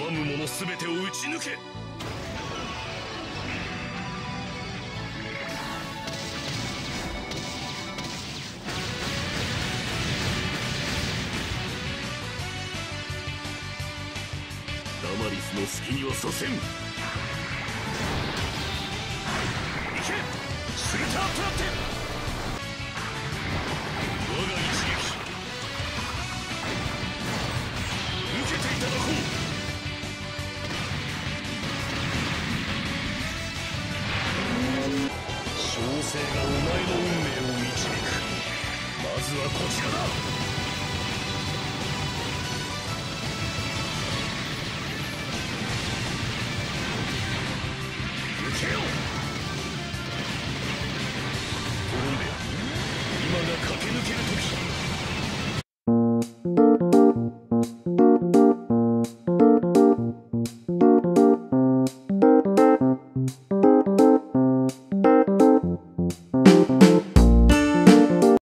む者すべてを撃ち抜け。ダマリスの隙にはさせん。行けシュルタートラッテ。我が一撃受けていただこう。小生がお前の運命を導く。まずはこちらだ。受けよ。コロンベア、今が駆け抜ける時。